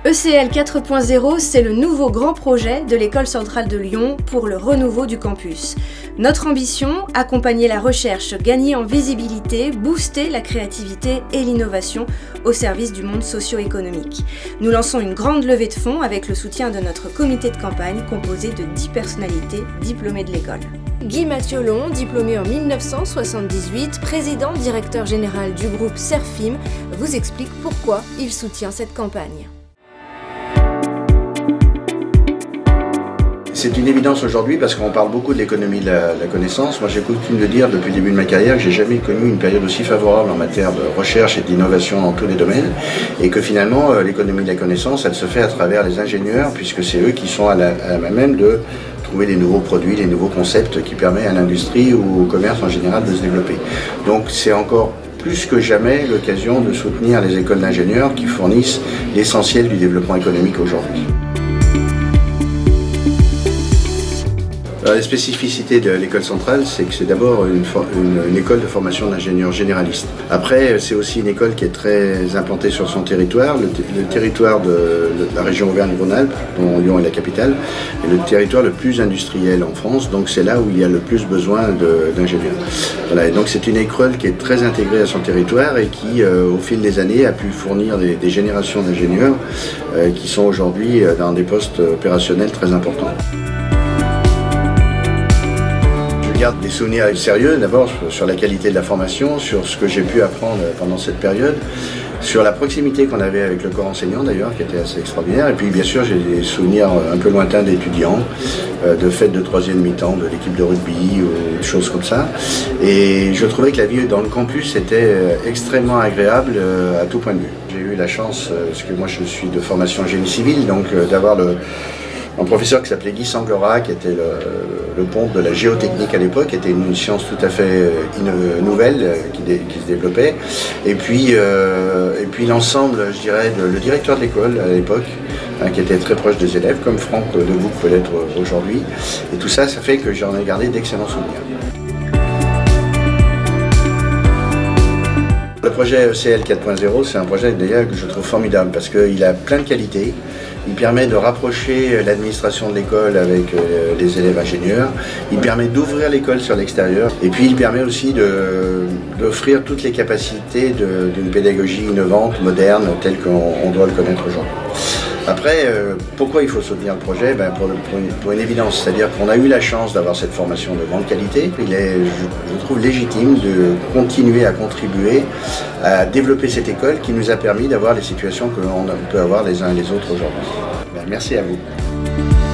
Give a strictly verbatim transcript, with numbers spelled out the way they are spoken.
E C L quatre point zéro, c'est le nouveau grand projet de l'École centrale de Lyon pour le renouveau du campus. Notre ambition, accompagner la recherche, gagner en visibilité, booster la créativité et l'innovation au service du monde socio-économique. Nous lançons une grande levée de fonds avec le soutien de notre comité de campagne composé de dix personnalités diplômées de l'école. Guy Mathiolon, diplômé en mille neuf cent soixante-dix-huit, président directeur général du groupe Serfim, vous explique pourquoi il soutient cette campagne. C'est une évidence aujourd'hui parce qu'on parle beaucoup de l'économie de la, la connaissance. Moi, j'ai coutume de dire depuis le début de ma carrière que j'ai jamais connu une période aussi favorable en matière de recherche et d'innovation dans tous les domaines, et que finalement l'économie de la connaissance, elle se fait à travers les ingénieurs, puisque c'est eux qui sont à la, à la même de trouver des nouveaux produits, des nouveaux concepts qui permettent à l'industrie ou au commerce en général de se développer. Donc c'est encore plus que jamais l'occasion de soutenir les écoles d'ingénieurs qui fournissent l'essentiel du développement économique aujourd'hui. Alors, les spécificités de l'école centrale, c'est que c'est d'abord une, une, une école de formation d'ingénieurs généralistes. Après, c'est aussi une école qui est très implantée sur son territoire, le, le territoire de, de la région Auvergne-Rhône-Alpes, dont Lyon est la capitale, est le territoire le plus industriel en France, donc c'est là où il y a le plus besoin d'ingénieurs. Voilà, et donc c'est une école qui est très intégrée à son territoire et qui, euh, au fil des années, a pu fournir des, des générations d'ingénieurs euh, qui sont aujourd'hui dans des postes opérationnels très importants. Je garde des souvenirs sérieux, d'abord sur la qualité de la formation, sur ce que j'ai pu apprendre pendant cette période, sur la proximité qu'on avait avec le corps enseignant d'ailleurs, qui était assez extraordinaire, et puis bien sûr j'ai des souvenirs un peu lointains d'étudiants, de fêtes de troisième mi-temps, de l'équipe de rugby ou des choses comme ça, et je trouvais que la vie dans le campus était extrêmement agréable à tout point de vue. J'ai eu la chance, parce que moi je suis de formation génie civil, donc d'avoir le un professeur qui s'appelait Guy Sanglora, qui était le, le ponte de la géotechnique à l'époque, qui était une science tout à fait nouvelle qui, dé, qui se développait. Et puis, euh, et puis l'ensemble, je dirais, de, le directeur de l'école à l'époque, hein, qui était très proche des élèves, comme Franck Debouc peut l'être aujourd'hui. Et tout ça, ça fait que j'en ai gardé d'excellents souvenirs. Le projet E C L quatre point zéro, c'est un projet d'ailleurs que je trouve formidable parce qu'il a plein de qualités. Il permet de rapprocher l'administration de l'école avec les élèves ingénieurs. Il permet d'ouvrir l'école sur l'extérieur. Et puis il permet aussi d'offrir toutes les capacités d'une pédagogie innovante, moderne, telle qu'on doit le connaître aujourd'hui. Après, euh, pourquoi il faut soutenir le projet? Ben pour, pour, une, pour une évidence, c'est-à-dire qu'on a eu la chance d'avoir cette formation de grande qualité. Il est, je, je trouve, légitime de continuer à contribuer à développer cette école qui nous a permis d'avoir les situations que l'on peut avoir les uns et les autres aujourd'hui. Ben, merci à vous.